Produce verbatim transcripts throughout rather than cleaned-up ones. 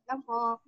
lang po.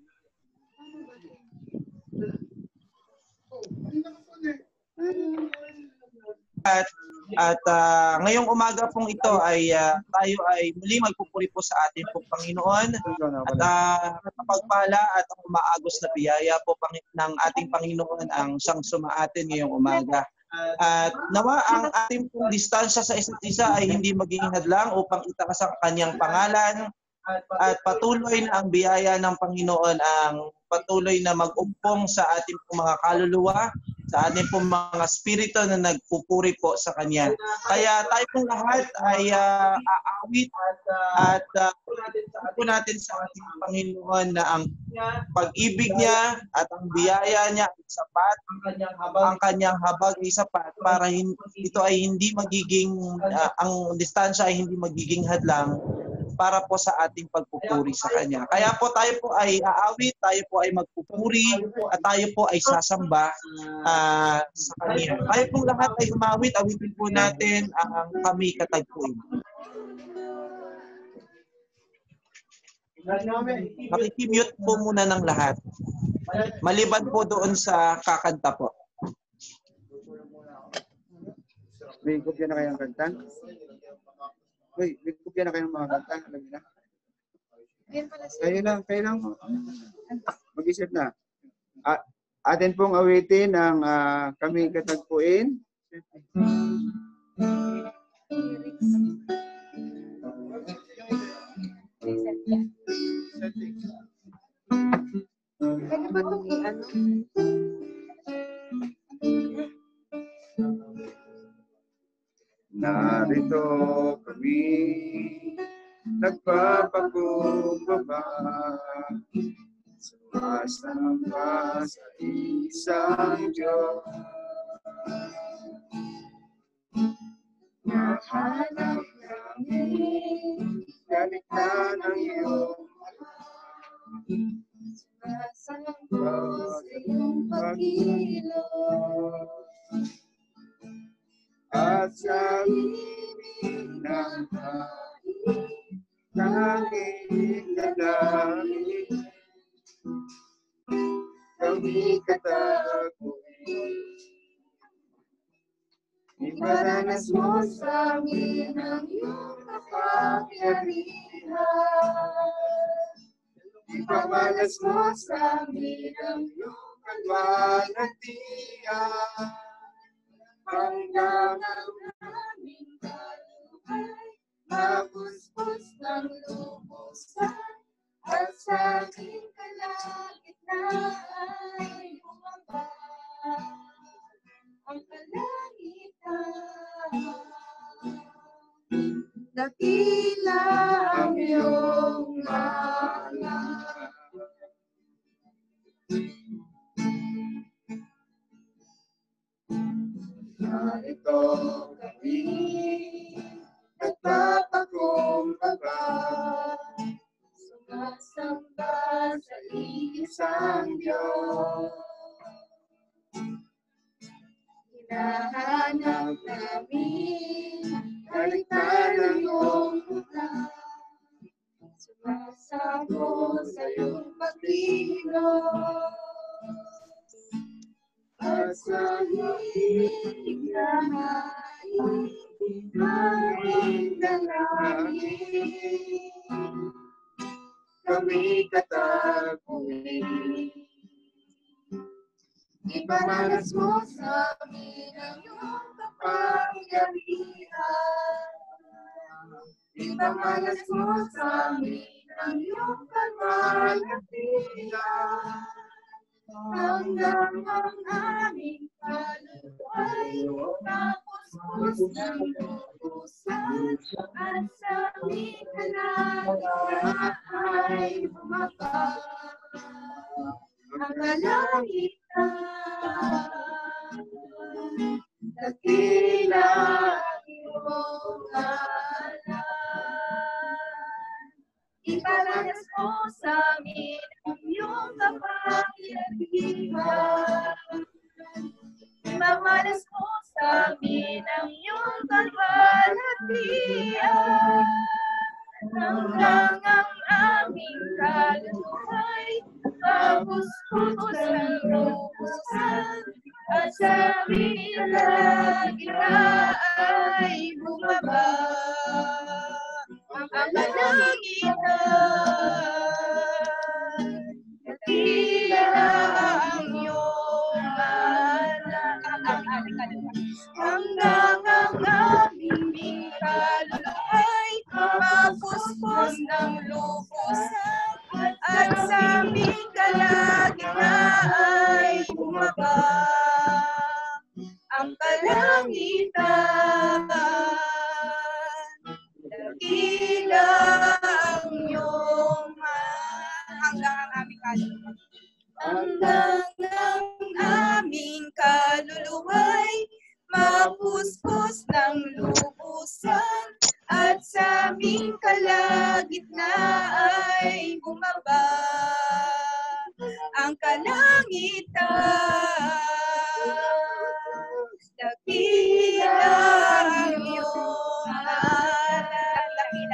At, at uh, ngayong umaga pong ito ay uh, tayo ay muli magpupuri po sa ating pong Panginoon at uh, kapagpala at ang umaagos na biyaya po pang, ng ating Panginoon ang siyang sumaatin ngayong umaga. At nawa ang ating pong distansya sa isa't isa ay hindi maging hadlang upang itaas ang kanyang pangalan at patuloy na ang biyaya ng Panginoon ang patuloy na mag-umpong sa ating pong mga kaluluwa, sa ating pong mga spirito na nagpupuri po sa Kanya. Kaya tayo pong lahat ay uh, aawit at uh, po natin sa ating Panginoon na ang pag-ibig niya at ang biyaya niya ay sapat, ang kanyang habag ay sapat para ito ay hindi magiging, uh, ang distansya ay hindi magiging hadlang para po sa ating pagpupuri sa Kanya. Kaya po tayo po ay aawit, tayo po ay magpupuri, at tayo po ay sasamba uh, sa Kanya. Tayo pong lahat ay umawit, awitin po natin ang Kami Katagpuin. Makikimute po muna ng lahat. Maliban po doon sa kakanta po. May kopya na kayang kanta? Uy, may kopya na kayong mga kanta? Alam niyo na? Kayo lang, kayo lang. Mag-isip na. At atin pong awitin ang uh, Kami Katagpuin. Pwede ba itong i-ano? Narito kami, nagpapakumbaba, sumasamba sa isang Diyos. Mahanap namin, kalikhan ang iyong sumasamba sa iyong pag-ilog. At sa ibig ng hangin, tanging dalangin, Kami Katagpuin. Iparanas mo sa amin ang iyong kapangyarihan. Ipamalas mo sa amin ang iyong kalwalhatian. Hanggang ang aming kaluhay, mapuspos ng lubusan, at sa aking kalagitnaan ay bumaba ang kalangitan. Dakila ang iyong ngalan. Narito kami, nagpapakumbaba, sumasamba sa isang Diyos. Hinahanap namin, kaligtan ang iyong mula, sumasako sa iyong pag-ilog. At sa higit na hain, aming dalangin, Kami Katagpuin. Iparanas mo sa amin ang iyong kapangyarihan. Ipamalas mo sa amin ang iyong kalwalhatian. Hanggang ang aming kaluhay, napuspos ng lubusan, at sa aming kalagitnaan ay bumaba ang kalangitan. Dakila ang iyong ngalan. Iparanas mo sa amin ang iyong kapangyarihan. Imamalas mo sa amin ang iyong kalwalhatian. Hanggang ang aming kaluhay, Mapupos ng lubusan at sa gitna ay bumaba ang kalangitan. Dakila ang iyong ngalan hanggang ang aming kaluluwa ay mapuspos ng lubusan at sa aming kalagitnaan ay bumaba ang kalangitan. Dakila ang iyong hanggang ang aming kaluluwa. Hanggang ang aming kaluluwa'y mapuspos ng lubusan at sa aming kalagitnaan ay bumaba ang kalangitan. Dakila ang iyong ngalan.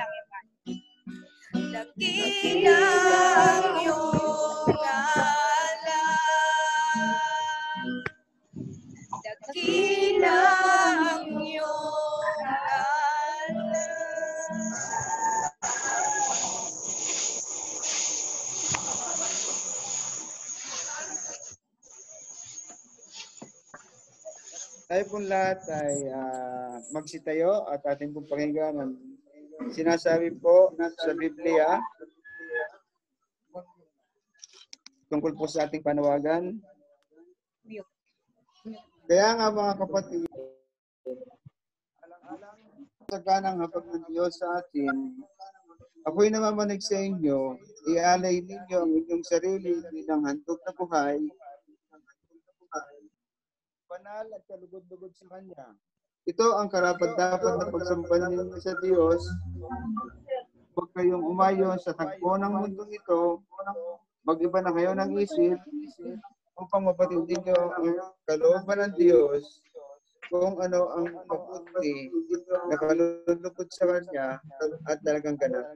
Dakila ang iyong ngalan. Dakila ang iyong ngalan. Tayo pong lahat ay uh, magsitayo at ating pong pakinggan ang sinasabi po sa Biblia tungkol po sa ating panawagan. Kaya nga mga kapatid, alang-alang sa ganang hapag ng Diyos sa atin, ako'y namamanig sa inyo, ialay ninyo ang inyong sarili bilang handog na buhay, banal at kalugod-lugod sa Kanya. Ito ang karapat-dapat na pagsampan ninyo sa Diyos. Huwag kayong umayon sa tagpo ng mundong ito, mag-iba na kayo ng isip, upang mapatindi nyo ang kalooban ng Diyos, kung ano ang mabuti na kalulugod sa Kanya at talagang ganap.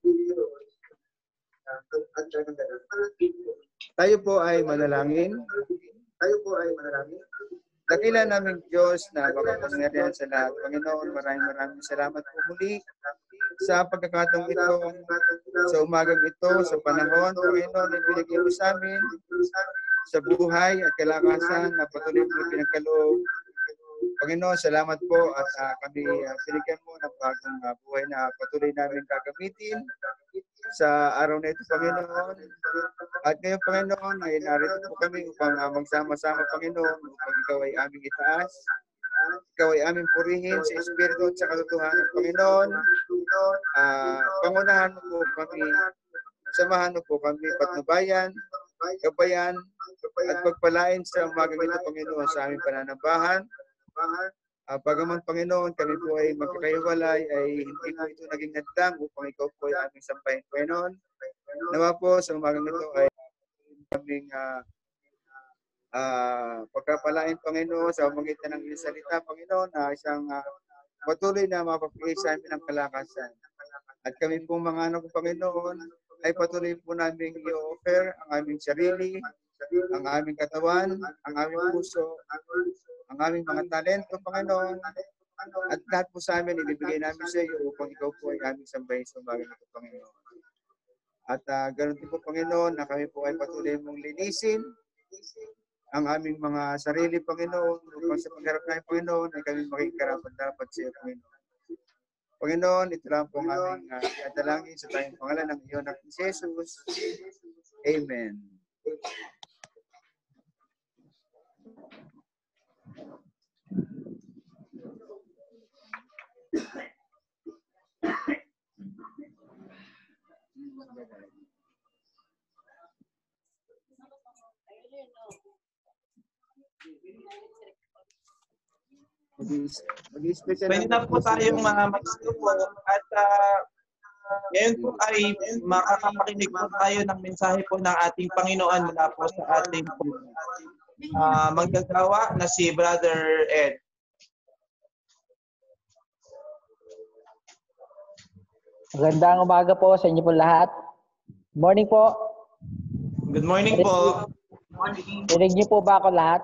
Tayo po ay manalangin. Tayo po ay manalangin. Dakila naming Diyos na makapangyarihan sa lahat. Panginoon, maraming maraming salamat po muli sa pagkakataong ito, sa umagang ito, sa panahon. Panginoon, ibinigay mo sa amin sa buhay at kalakasan na patuloy mo pinagkaloob. Panginoon, salamat po at uh, kami uh, binigyan mo ng bagong uh, buhay na patuloy namin gagamitin sa araw na ito, Panginoon. At ngayon, Panginoon, ay narito po kami upang uh, magsama-sama, Panginoon, upang ikaw ay aming itaas. Ikaw ay aming purihin sa Espiritu at sa katotohanan, Panginoon. Uh, pangunahan mo po kami, samahan mo po kami, patnubayan, gabayan, at pagpalain sa umagang ito, Panginoon, sa aming pananambahan. Uh, Pagaman, Panginoon, kami po ay magkakaiwalay, ay hindi po ito naging hadlang upang ikaw po ay aming sampahin, Panginoon. Nawa po sa umagang ito ay aming uh, uh, pagkapalain, Panginoon, sa umagitan ng iyong salita, Panginoon, na uh, isang uh, patuloy na mapapigay sa amin ng kalakasan. At kami pong mga anak, Panginoon, ay patuloy po namin i-offer ang aming sarili, ang aming katawan, ang aming puso, ang aming mga talento, Panginoon, at lahat po sa amin, ibibigay namin sa iyo upang ikaw po ay aming sambahin sa umagang ito, Panginoon. At uh, ganoon din po, Panginoon, na kami po ay patuloy mong linisin ang aming mga sarili, Panginoon, upang sa pagharap namin, Panginoon, ay kami maging karapat-dapat sa iyo, Panginoon. Panginoon, ito lang po ang aming uh, iadalangin sa tayong pangalan ng iyong anak ni Jesus. Amen. Pwede na po tayong mga magsupo at uh, ngayon po ay makakapakinig po tayo ng mensahe po ng ating Panginoon mula po sa ating uh, manggagawa na si Brother Ed. Magandang umaga po sa inyo po lahat. Morning po. Good morning po. Rinig niyo po ba ako lahat?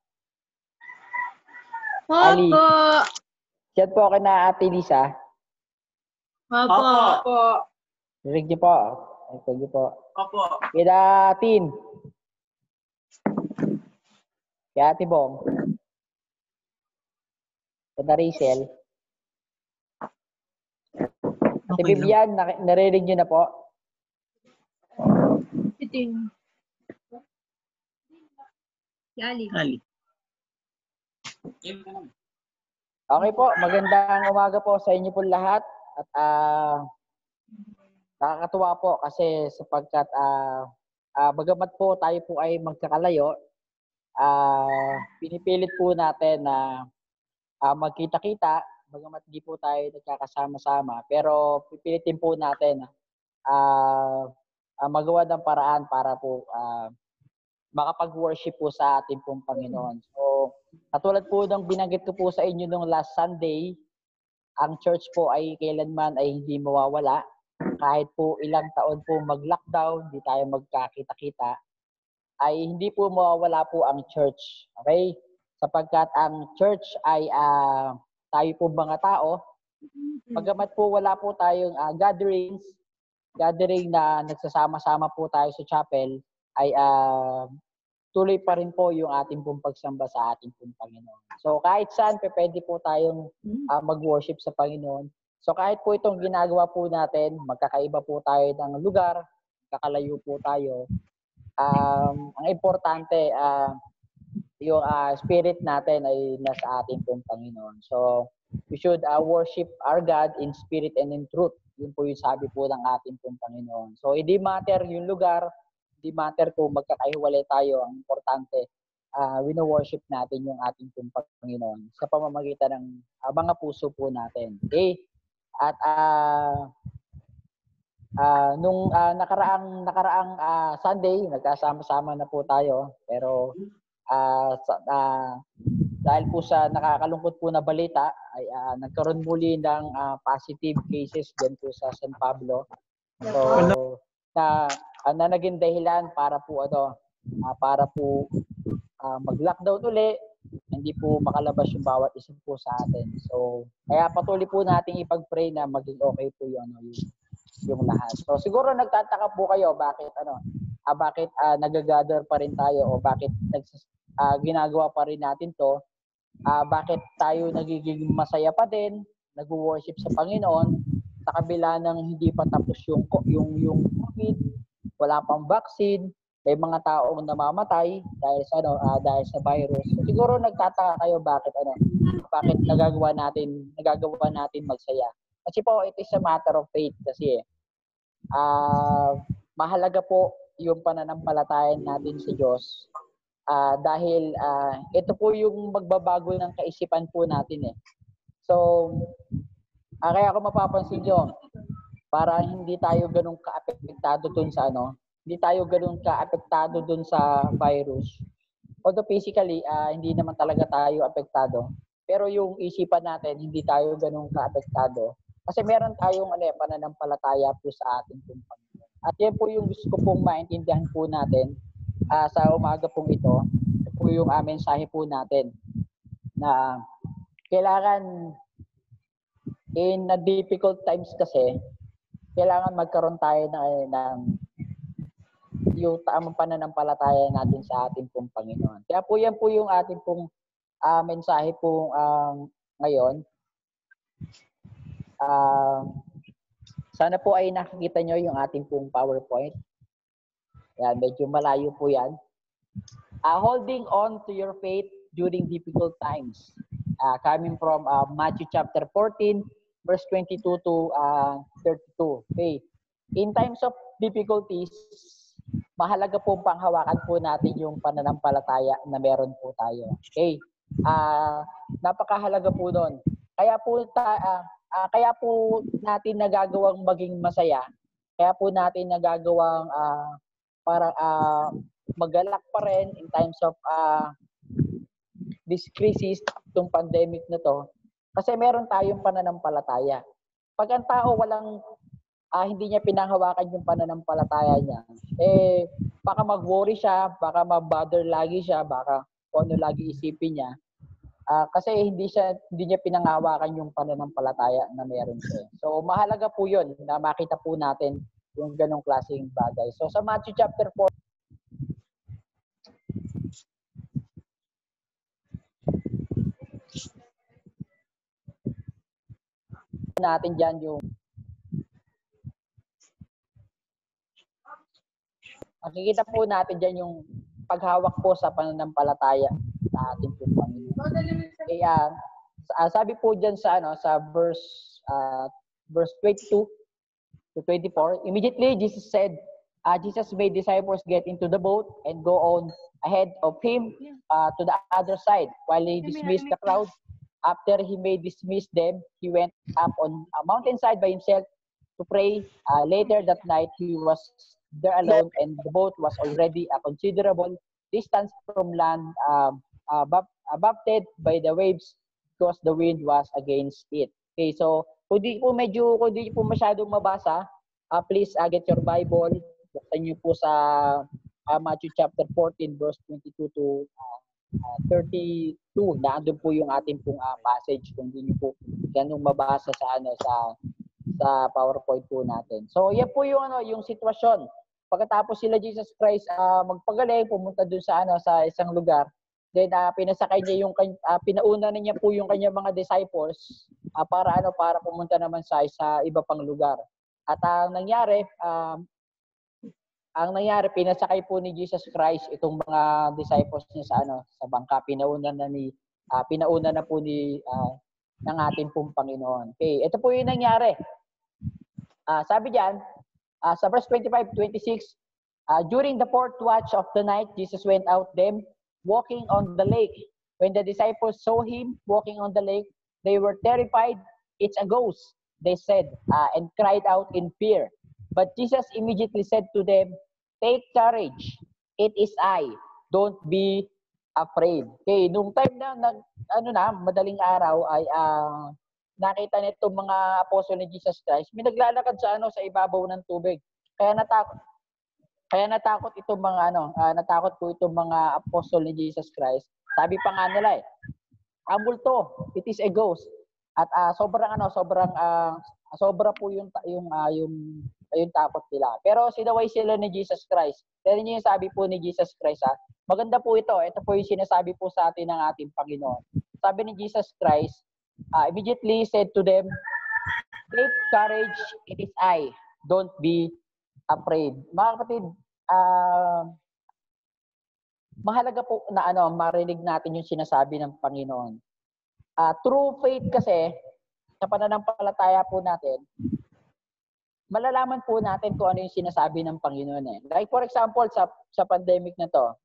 Ali. Opo. Chat po ako na Ate Lisa. Opo. Opo. Rinig niyo po. Rinig niyo po. Opo. Kaya Tin. Kaya Ate Bong. Kaya Rachel. Ate Okay Bibian, nak- narinig niyo na po? Iting. Yali. Ali. Okay po, magandang umaga po sa inyo po lahat. At ah nakakatuwa po kasi sapagkat ah ah, bagamat po tayo po ay magkakalayo, ah pinipilit po natin na ah, magkita-kita, bagamat di po tayo nagkakasama-sama, pero pipilitin po natin ah ah, magawa ng paraan para po ah, makapag-worship po sa ating pong Panginoon. So, katulad po ng binanggit ko po sa inyo nung last Sunday, ang church po ay kailanman ay hindi mawawala. Kahit po ilang taon po mag-lockdown, hindi tayo magkakita-kita, ay hindi po mawawala po ang church. Okay? Sapagkat ang church ay uh, tayo po mga tao. Bagamat po wala po tayong uh, gatherings, gathering na nagsasama-sama po tayo sa chapel, ay uh, tuloy pa rin po yung ating pong pagsamba sa ating pong Panginoon. So kahit saan, pwede po tayong uh, mag-worship sa Panginoon. So kahit po itong ginagawa po natin, magkakaiba po tayo ng lugar, kakalayo po tayo. Um, ang importante, uh, yung uh, spirit natin ay nasa ating pong Panginoon. So we should uh, worship our God in spirit and in truth. Yun po yung sabi po ng ating pong Panginoon. So hindi matter yung lugar, di matter kung magkakahiwalay tayo, ang importante, uh, wino-worship natin yung ating pong Panginoon sa pamamagitan ng uh, mga puso po natin. Okay? At uh, uh, nung uh, nakaraang, nakaraang uh, Sunday, nagkasama-sama na po tayo, pero uh, uh, dahil po sa nakakalungkot po na balita, ay uh, nagkaroon muli ng uh, positive cases dyan po sa San Pablo. So, na uh, na naging dahilan para po ano uh, para po uh, mag-lockdown uli, hindi po makalabas yung bawat isa po sa atin. So kaya patuloy po nating ipag-pray na maging okay po yung ano yung, yung lahat. So siguro nagtataka po kayo bakit ano uh, bakit uh, nagagather pa rin tayo o bakit nags, uh, ginagawa pa rin natin to. Uh, bakit tayo nagiging masaya pa din, nag-worship sa Panginoon sa kabila ng hindi pa tapos yung yung yung COVID, wala pang vaccine, may mga taong namamatay dahil sa ano uh, dahil sa virus. So, siguro nagtataka kayo bakit ano bakit nagagawa natin nagagawa natin magsaya. Kasi po it is a matter of faith kasi eh. Uh, mahalaga po yung pananampalataya natin sa Diyos. Uh, dahil uh, ito po yung magbabago ng kaisipan po natin eh. So uh, kaya kung mapapansin nyo, para hindi tayo ganun ka-apektado dun sa ano, hindi tayo ganun ka-apektado dun sa virus. Although physically, uh, hindi naman talaga tayo apektado. Pero yung isipan natin, hindi tayo ganun ka-apektado. Kasi meron tayong ano, pananampalataya po sa ating Panginoon. At yan po yung gusto ko pong maintindihan po natin uh, sa umaga pong ito. Ito po yung uh, mensahe po natin na kailangan in a difficult times kasi, kailangan magkaroon tayo ng, ng yung tamang pananampalataya natin sa ating pong Panginoon. Kaya po yan po yung ating pong uh, mensahe po um, ngayon. Uh, sana po ay nakikita nyo yung ating pong PowerPoint. Yan, medyo malayo po yan. Uh, holding on to your faith during difficult times. Uh, coming from uh, Matthew chapter fourteen, verse twenty-two to uh, thirty-two. Okay. In times of difficulties, mahalaga po panghawakan po natin yung pananampalataya na meron po tayo. Okay. Uh, napakahalaga po doon. Kaya po ta, uh, uh, kaya po natin nagagawang maging masaya. Kaya po natin nagagawang uh, para uh, magalak pa rin in times of uh, this crisis, itong pandemic na to. Kasi meron tayong pananampalataya. Pag ang tao walang ah, hindi niya pinanghawakan yung pananampalataya niya, eh, baka mag-worry siya, baka ma-bother lagi siya, baka kung ano lagi isipin niya. Ah, kasi hindi siya hindi niya pinanghawakan yung pananampalataya na meron siya. So mahalaga po 'yun na makita po natin yung ganong klaseng bagay. So sa Matthew chapter four natin diyan yung makikita po natin diyan yung paghawak po sa pananampalataya sa ating po Panginoon. Kaya uh, sabi po diyan sa ano sa verse uh, verse twenty-two to twenty-four, immediately Jesus said, uh, Jesus made disciples get into the boat and go on ahead of him uh, to the other side while he dismissed the crowd. After he made dismiss them, he went up on a mountainside by himself to pray. Uh, later that night, he was there alone, and the boat was already a considerable distance from land, um, uh, buff- uh, buffeted by the waves because the wind was against it. Okay, so kung di po medyo, kung di po masyadong mabasa, uh, please uh, get your Bible. Buksan niyo po sa uh, Matthew chapter fourteen, verse twenty-two to uh, uh, thirty-two. Naandun po yung ating pong uh, passage kung di niyo po ganung mabasa sa ano sa sa PowerPoint po natin. So, yan po yung ano, yung sitwasyon. Pagkatapos sila Jesus Christ uh, magpagaling, pumunta dun sa ano sa isang lugar. Then uh, pinasakay niya yung uh, pinauna na niya po yung kanyang mga disciples uh, para ano para pumunta naman sa sa iba pang lugar. At ang uh, nangyari, uh, ang nangyari pinasakay po ni Jesus Christ itong mga disciples niya sa ano sa bangka. Pinauna na ni uh, pinauna na po ni uh, ng ating pong Panginoon. Okay, ito po yung nangyari. Uh, sabi diyan, Uh, sa verse twenty-five to twenty-six, uh, during the fourth watch of the night, Jesus went out them walking on the lake. When the disciples saw him walking on the lake, they were terrified. It's a ghost, they said, uh, and cried out in fear. But Jesus immediately said to them, take courage. It is I. Don't be afraid. Okay, nung time na, na ano na, madaling araw ay uh, nakita nito mga apostol ni Jesus Christ, may naglalakad sa ano sa ibabaw ng tubig. Kaya natakot. Kaya natakot itong mga ano, uh, natakot po itong mga apostol ni Jesus Christ. Sabi pa nga nila eh, ang multo, it is a ghost. At uh, sobrang ano, sobrang uh, sobra po yung yung uh, yung yung takot nila. Pero sinaway sila ni Jesus Christ. Pero yun yung sabi po ni Jesus Christ, ha? Maganda po ito. Ito po yung sinasabi po sa atin ng ating Panginoon. Sabi ni Jesus Christ, Uh, immediately said to them, take courage, it is I. Don't be afraid. Mga kapatid, uh, mahalaga po na ano, marinig natin yung sinasabi ng Panginoon. Uh, true faith kasi, sa pananampalataya po natin, malalaman po natin kung ano yung sinasabi ng Panginoon. Eh. Like for example, sa, sa pandemic na to,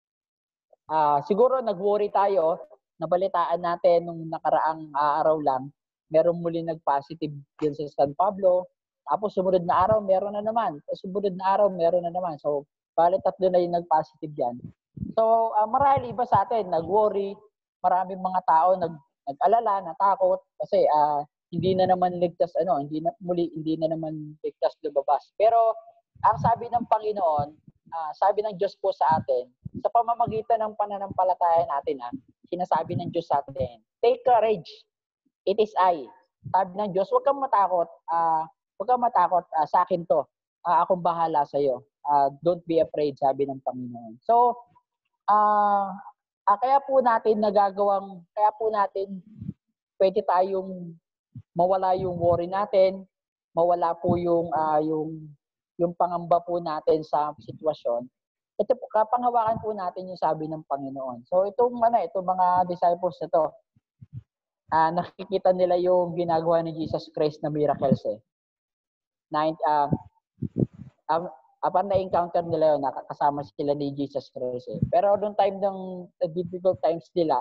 uh, siguro nag-worry tayo, nabalitaan natin nung nakaraang uh, araw lang, merong muli nag-positive din sa San Pablo. Tapos sumunod na araw, meron na naman. Tapos sumunod na araw, meron na naman. So, bali tatlo na yung nag-positive yan. So, uh, marami iba sa atin, nag-worry. Maraming mga tao nag nag-alala, natakot. Kasi uh, hindi na naman ligtas, ano, hindi na, muli, hindi na naman ligtas lumabas. Pero, ang sabi ng Panginoon, uh, sabi ng Diyos po sa atin, sa pamamagitan ng pananampalataya natin, ha, sinasabi ng Diyos sa atin, take courage, it is I. Sabi ng Diyos, huwag kang matakot, uh, huwag kang matakot, uh, sa akin to, uh, akong bahala sa iyo. Uh, don't be afraid, sabi ng Panginoon. So, uh, uh, kaya po natin nagagawang, kaya po natin pwede tayong mawala yung worry natin, mawala po yung, uh, yung, yung pangamba po natin sa sitwasyon. Ito po, kapanghawakan po natin yung sabi ng Panginoon. So itong ano, itong mga disciples na to, uh, nakikita nila yung ginagawa ni Jesus Christ na miracles eh. Na uh, um, upon na-encounter nila yun, nakakasama sila ni Jesus Christ eh. Pero noong time ng uh, difficult times nila,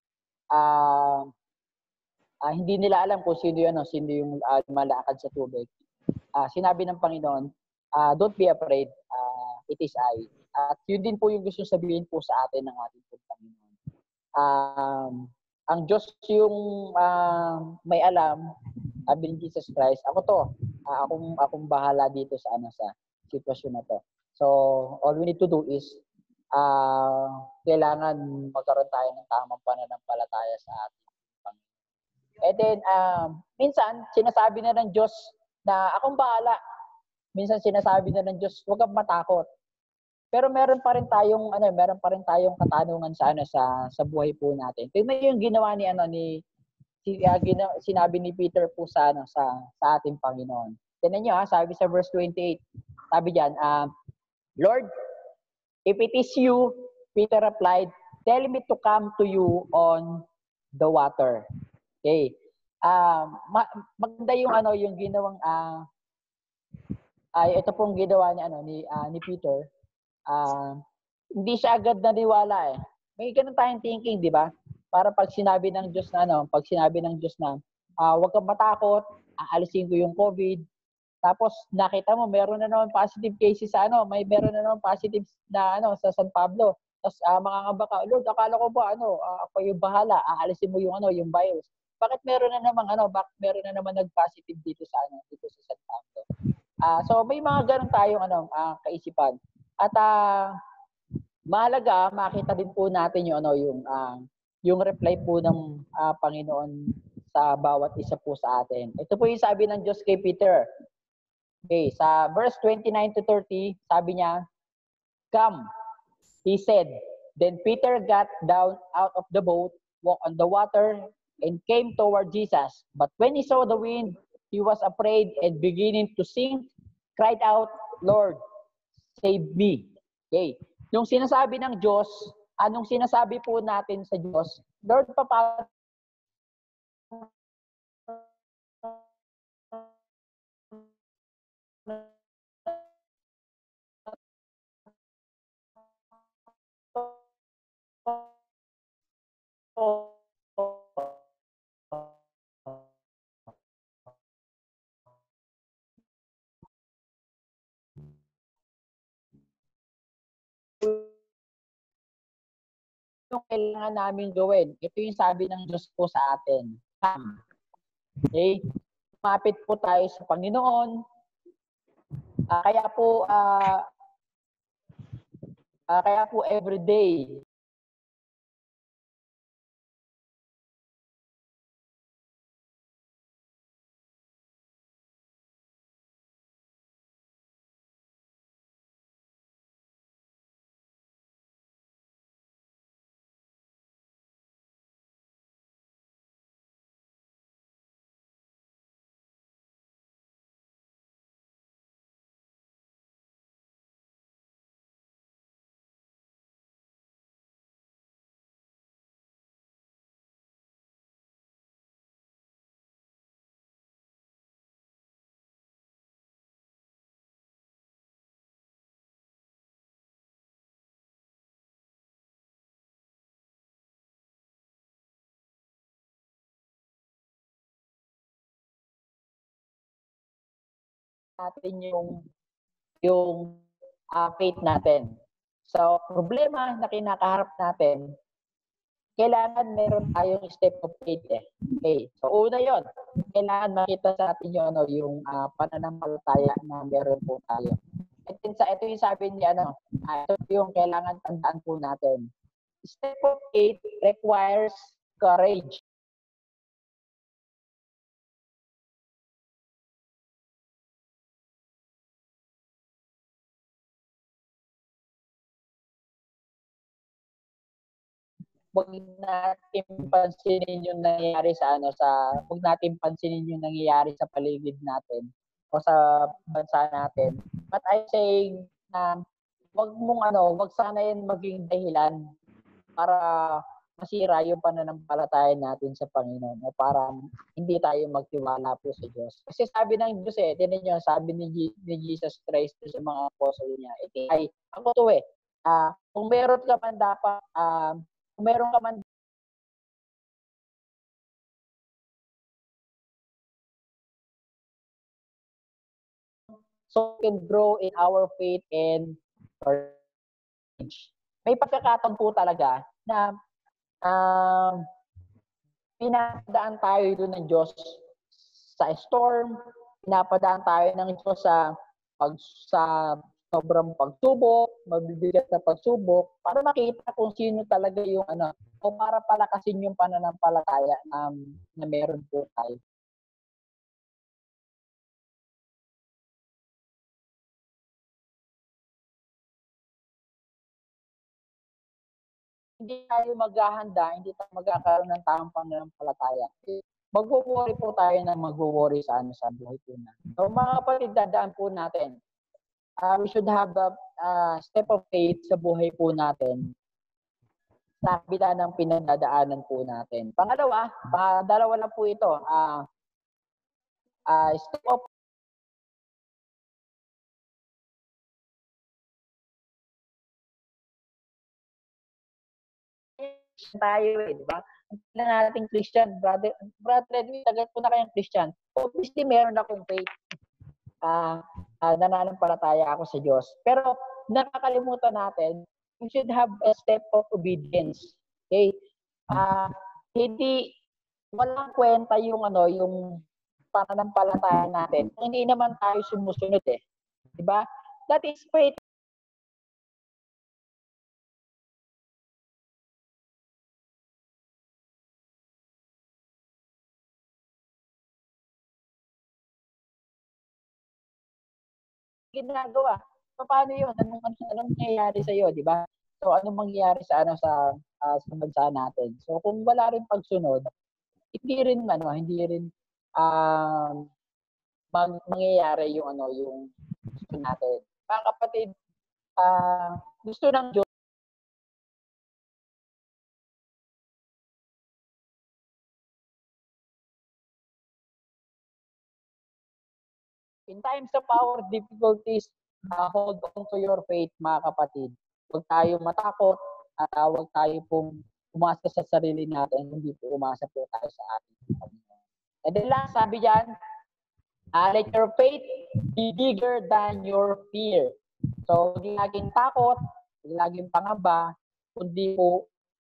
uh, uh, hindi nila alam kung sino yun, no, sino yung uh, malakad sa tubig. Uh, sinabi ng Panginoon, uh, don't be afraid, uh, it is I. At yun din po yung gusto sabihin po sa atin ng ating Panginoon. Um, ang Diyos yung uh, may alam, sabi ni Jesus Christ, ako to, ah, akong akong bahala dito sa ano sa sitwasyon na to. So, all we need to do is uh, kailangan magkaroon tayo ng tamang pananampalataya sa ating Panginoon. And then, uh, minsan, sinasabi na ng Diyos na akong bahala. Minsan sinasabi na ng Diyos, huwag kang matakot. Pero meron pa rin tayong ano, meron pa rin tayong katanungan sa ano sa sa buhay po natin. Tingnan niyo yung ginawa ni ano ni si, uh, gina, sinabi ni Peter po sa ano sa sa ating Panginoon. Tingnan niyo ha, sabi sa verse twenty-eight. Sabi diyan, uh, Lord, if it is you, Peter replied, tell me to come to you on the water. Okay. Uh, ma- maganda yung ano yung ginawang uh, ay ito pong ginawa ni ano ni uh, ni Peter. Uh, hindi siya agad naniwala eh. May ganun tayong thinking, di ba? Para pag sinabi ng Diyos na ano, pag sinabi ng Diyos na uh, huwag kang matakot, aalisin ko yung COVID. Tapos nakita mo meron na naman positive cases sa ano, may meron na naman positive na ano sa San Pablo. Tapos uh, makakaba ka, Lord, akala ko ba ano, uh, ako yung bahala, aalisin mo yung ano, yung virus. Bakit meron na naman ano, bakit meron na naman nag-positive dito sa ano, dito sa San Pablo? Uh, so may mga ganun tayong ano, uh, kaisipan. At uh, mahalaga makita din po natin yung ano yung uh, yung reply po ng uh, Panginoon sa bawat isa po sa atin. Ito po yung sabi ng Diyos kay Peter. Okay, sa verse twenty-nine to thirty, sabi niya, "Come," he said. Then Peter got down out of the boat, walked on the water, and came toward Jesus. But when he saw the wind, he was afraid and beginning to sink, cried out, "Lord, save me." Okay. Yung sinasabi ng Diyos, anong sinasabi po natin sa Diyos, Lord, papa yung kailangan namin gawin. Ito yung sabi ng Diyos po sa atin. Come. Okay? Mapit po tayo sa Panginoon. Uh, kaya po, uh, uh, kaya po everyday, natin yung yung uh, faith natin. So, problema na kinakaharap natin, kailangan meron tayong step of faith eh. Okay. So, una yon, kailangan makita sa atin yung, ano, yung uh, pananampalataya na meron po tayo. Ito, ito yung sabi niya, ano, uh, ito yung kailangan tandaan po natin. Step of faith requires courage. Huwag natin pansinin yung nangyayari sa ano sa huwag natin pansinin yung nangyayari sa paligid natin o sa bansa natin. But I'm saying na huwag mong ano, huwag sana yan maging dahilan para masira yung pananampalataya natin sa Panginoon o para hindi tayo magtiwala po sa Diyos. Kasi sabi ng Diyos eh, tinan niyo, sabi ni, G- ni Jesus Christ sa mga apostol niya, ito ay, ako to eh, uh, kung meron ka man dapat, uh, kung meron ka man so we can grow in our faith and courage. May pagkakataon po talaga na um, pinadaan tayo doon ng Diyos sa storm, pinapadaan tayo ng Diyos sa pag sa sobrang pagsubok, mabibigat na pagsubok para makita kung sino talaga yung ano o para palakasin yung pananampalataya na, na meron po tayo. Hindi tayo maghahanda, hindi tayo magkakaroon ng tamang pananampalataya. Magwo-worry po tayo na magwo-worry sa ano sa buhay po natin. So mga kapatid, dadaan po natin. Uh, we should have a uh, step of faith sa buhay po natin sa kabila ng pinagdadaanan po natin. Pangalawa, uh, dalawa lang po ito. Uh, uh, step of tayo eh, di ba? Ang pila nating Christian, brother, brother Edwin, tagal po na kayong Christian. Obviously, meron akong faith. Uh, uh, nananampalataya ako sa Diyos. Pero nakakalimutan natin, we should have a step of obedience. Okay? Uh, hindi, walang kwenta yung ano, yung pananampalataya natin. Hindi naman tayo sumusunod eh. Di ba? That is faith. Ginagawa. So, paano yun? Anong, anong, anong nangyayari sa'yo, di ba? So, anong mangyayari sa, ano, sa, uh, sa bansa natin? So, kung wala rin pagsunod, hindi rin, ano, hindi rin, um, mag, mangyayari yung, ano, yung gusto natin. Mga kapatid, uh, gusto ng Diyos, in times of our difficulties, uh, hold on to your faith, mga kapatid. Huwag tayo matakot at uh, huwag tayo pong umasa sa sarili natin, hindi po umasa po tayo sa ating Panginoon. And then last, sabi dyan, uh, let your faith be bigger than your fear. So, hindi laging takot, hindi laging pangamba, kundi po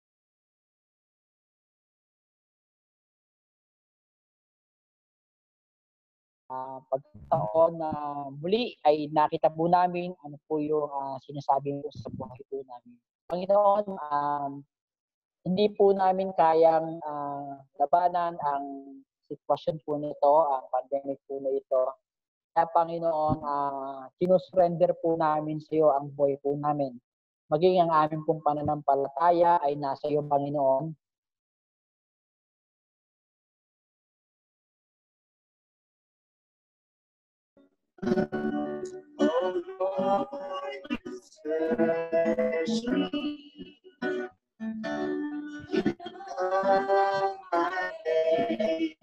Uh, pagkataon na muli ay nakita po namin ano po yung uh, sinasabi po sa buhay po namin. Panginoon, um, hindi po namin kayang uh, labanan ang sitwasyon po nito, ang pandemic po na ito. Kaya Panginoon, uh, sinusurrender po namin sa iyo ang buhay po namin. Maging ang aming pong pananampalataya ay nasa iyo, Panginoon. Oh Lord, you search me. You know my name.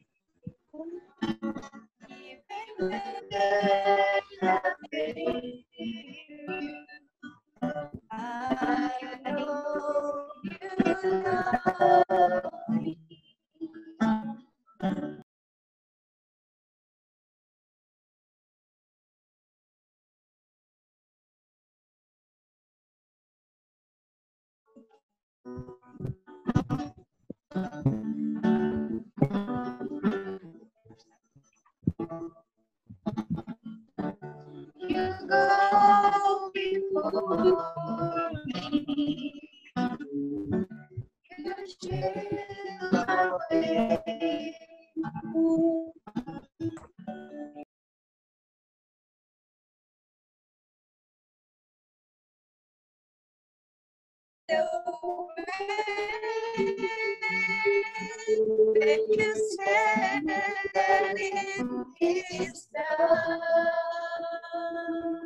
Even when I fail, I know you love me. You go before me. You shield my way. When you stand in His love,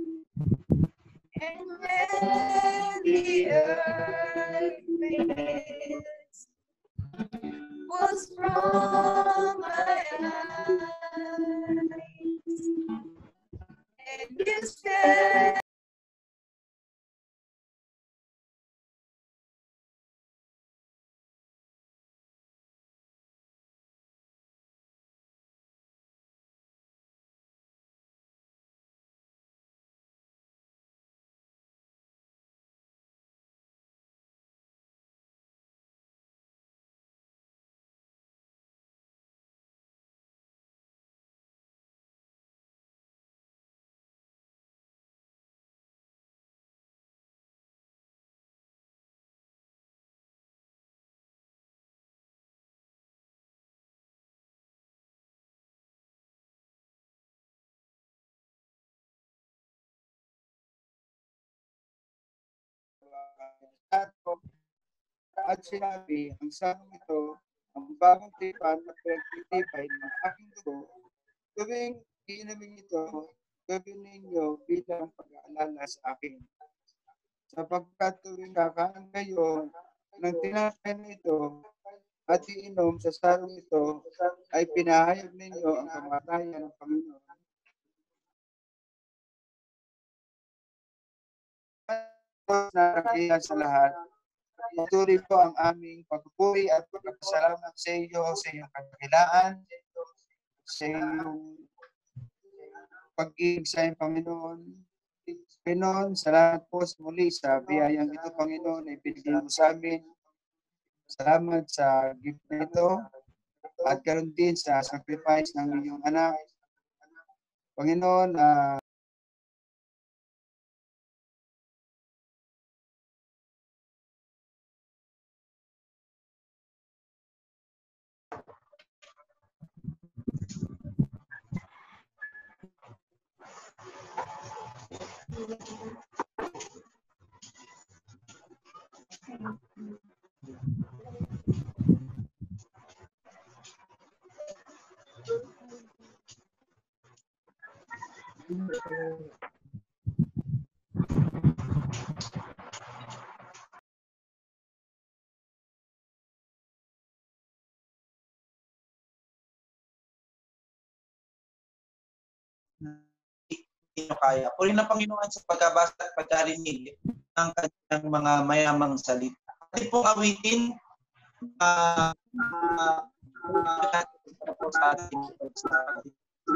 and when the earth fails, was from my eyes, and you stand. at, at sinabi, ang sarong ito, ang bagong tipan na pinagtitipay ng aking dugo, gawing iinumin ito, gawin ninyo bilang pag-aalala sa akin. Sapagkat tuwing kakain kayo ng tinapay na ito at iinom sa sarong ito, ay pinahayag ninyo ang kamatayan ng Panginoon. Narakihan sa lahat, patuloy po ang aming pagpupuri at pagpapasalamat sa iyo, sa iyong kadakilaan, sa iyong pag-ibig sa iyong Panginoon. Panginoon, salamat po sa muli sa biyayang ito, Panginoon, ay binigay mo sa amin. Salamat sa gift na ito at karon din sa sacrifice ng inyong anak. Panginoon, uh, hindi nyo kaya. Puri ng Panginoon sa pagkabasa at pagkarinig ng kanyang mga mayamang salita. Atin pong awitin uh, uh, uh, sa ating pagsasabi.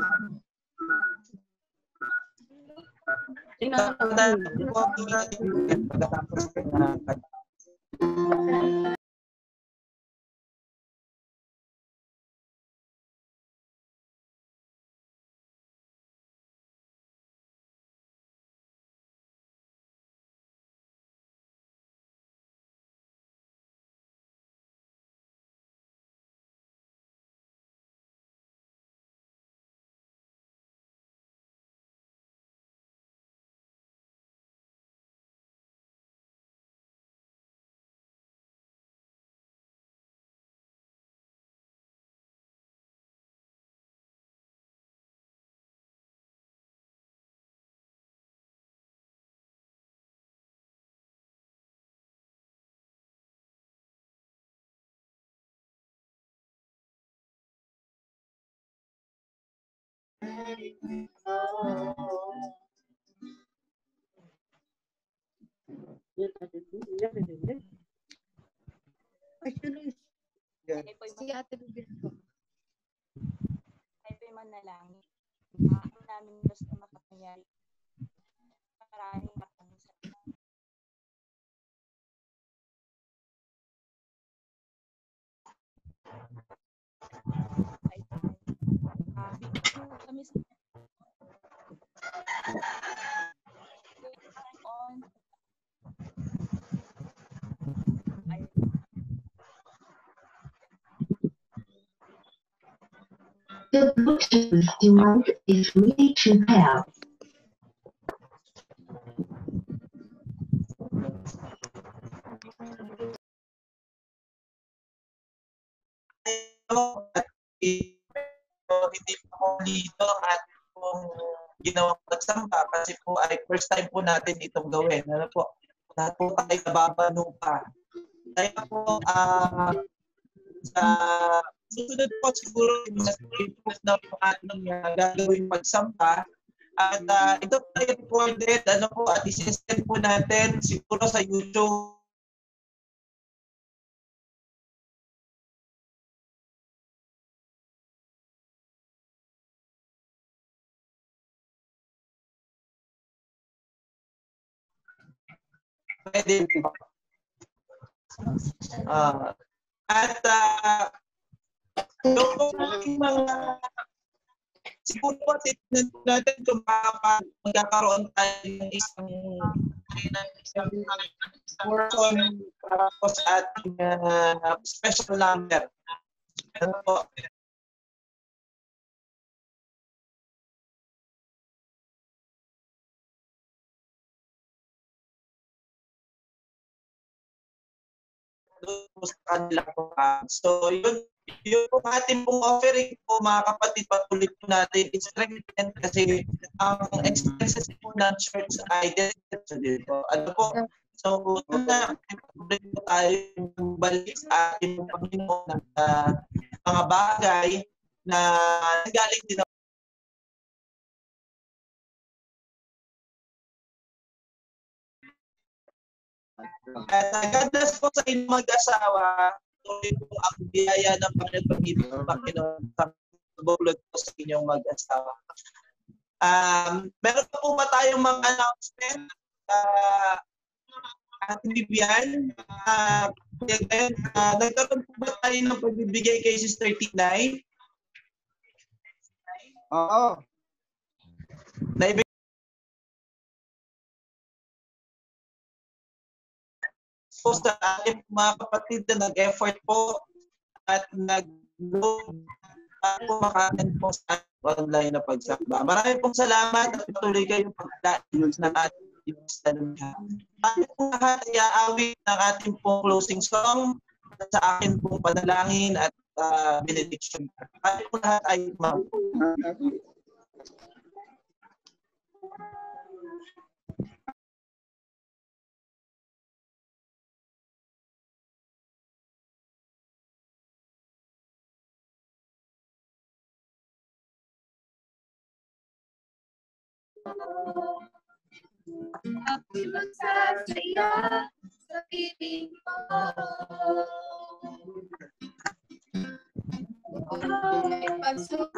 Ay, tuloy. yan. Si Ate Bibir ko. Ay, po'y manalangin. Ako namin gusto makapangyari. Maraming maraming salamat. Ay, ah, bigyan mo kami sa on. Ay, The Bluetooth device is ready to pair. At hindi po dito at kung ginawang pagsamba kasi po ay first time po natin itong gawin. Ano po? Lahat po tayo nababano pa. Kaya po, ah, uh, sa susunod po siguro mas na po ating uh, gagawin pagsamba. At uh, ito po ay recorded, ano po, at isisend po natin siguro sa YouTube. Pwede po. Uh, at uh, yung po mga siguro po tignan natin kung baka magkakaroon tayo ng isang isang person para po sa ating uh, special number. Ano po? doon po sa kanila po. So yun, yun po ating pong offering po mga kapatid, patuloy po natin i-strengthen kasi ang expenses po ng church ay diretso dito. Ano po? So, una, patuloy po tayo balik sa ating Panginoon ng uh, mga bagay na galing din at uh, God bless po sa inyong mag-asawa. Tuloy po ang biyaya ng Panginoon, Panginoon sa bulod po sa inyong mag-asawa. Um, meron pa po ba tayong mga announcement? Uh, Ating Bibian, uh, uh, nagkaroon po ba tayo ng pagbibigay kay Sister Tinay? Oo. Naibigay po sa ating mga kapatid na nag-effort po at nag-load at kumakain po sa online na pagsamba. Maraming pong salamat at patuloy kayong pagdaan ng ating ipasalumya. Tayo po lahat ay aawit ng ating pong closing song sa akin pong panalangin at uh, benediction. Tayo po lahat ay ma'am. Ako'y magsasaya sa piling mo. Ako'y pasok,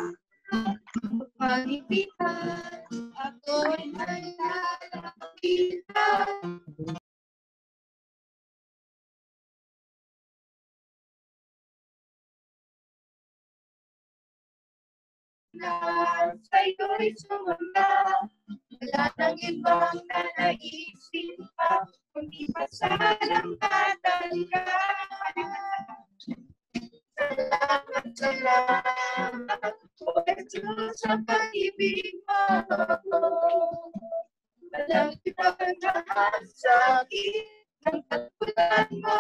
pag-ipitan, ako'y nalalapitan. Na sa'yo'y sumanda, wala nang ibang nanaisip pa, kundi pasalamatan ka. Salamat, salamat, O Diyos, sa pag-ibig mo. Walang ibang lahat sa akin ng katulad mo.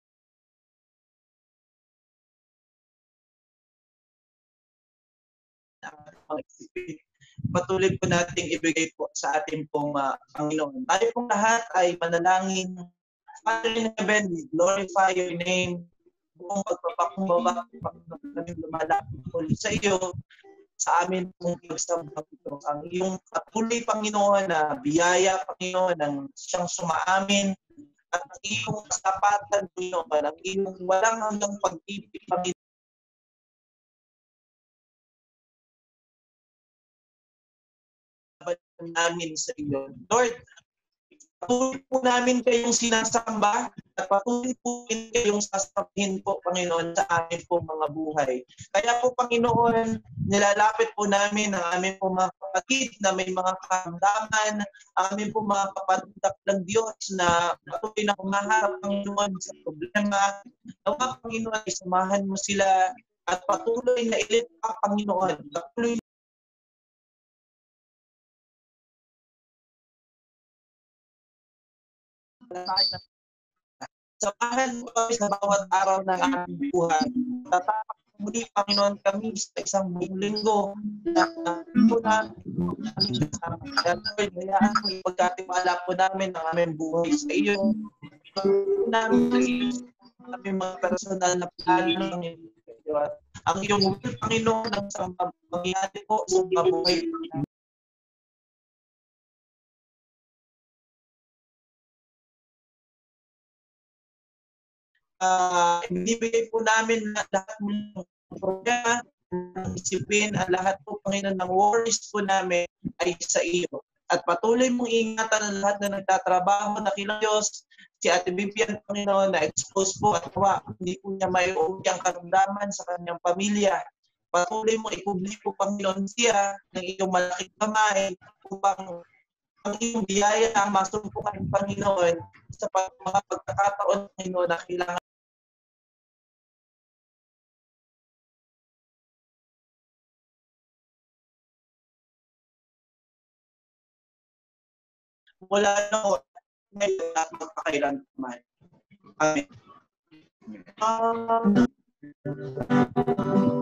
Patuloy po nating ibigay po sa ating pong uh, Panginoon. Tayo pong lahat ay manalangin. Father in heaven, we glorify your name. Buong pagpapakumbaba, pagpapakumbaba, lumalapit po sa iyo, sa amin pong pagsambang ito. Ang iyong patuloy, Panginoon, na biyaya, Panginoon, ng siyang sumaamin, at ang iyong kasapatan, Panginoon, ang iyong walang hanggang pag-ibig, Panginoon, namin sa iyo. Lord, patuloy po namin kayong sinasamba at patuloy po kayong sasabihin po, Panginoon, sa amin po mga buhay. Kaya po, Panginoon, nilalapit po namin ang aming po mga kapatid na may mga karamdaman, ang aming po mga kapatid ng Diyos na patuloy na humaharap, Panginoon, sa problema. Nawa, Panginoon, isamahan mo sila at patuloy na ilit pa, Panginoon. Patuloy samahan mo kami sa bawat araw ng aming buhay. Tatapak muli, Panginoon, kami sa isang buong linggo na po namin kami kasama. Kaya Lord, hayaan mo ipagkatiwala po namin ang aming buhay sa iyo. Po namin kami mga personal na plano ng ang iyong will, Panginoon, ang sa mangyayari po sa mga buhay. Uh, ibibigay po namin lahat ng problema, ng isipin, at lahat po, Panginoon, ng worries po namin ay sa iyo. At patuloy mong ingatan ang lahat na nagtatrabaho na kilang Diyos, si Ate Bibian, Panginoon, na expose po at hawa, hindi po niya may uuwi ang karamdaman sa kanyang pamilya. Patuloy mong ipubliko, Panginoon, siya ng iyong malaking kamay upang ang iyong biyaya ang masumpukan, Panginoon, sa mga pagkakataon, Panginoon, na kailangan wala na ngayon at magpakailan naman. Amen. Ah,